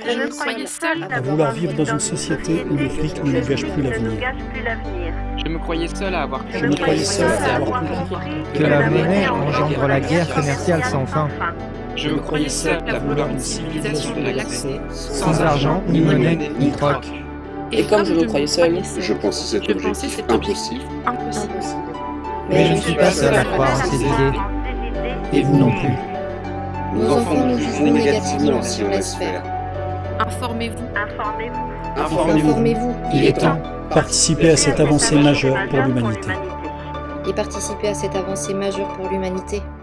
Je me croyais seul à vouloir vivre dans une société où le fric ne nous gâche plus l'avenir. Je me croyais seul à avoir Je me croyais seul à avoir compris que la monnaie engendre la guerre commerciale sans fin. Je me croyais seul à vouloir une civilisation de l'accès, Sans argent, ni monnaie, ni troc. Et comme je me croyais seul, Je pensais cet objectif impossible. impossible. Mais je ne suis pas seul à croire en ces idées. et vous non plus. Nos enfants nous jugeront négativement si on laisse faire. Informez-vous. Informez-vous Il est temps. Participez à cette avancée majeure pour l'humanité. et participez à cette avancée majeure pour l'humanité.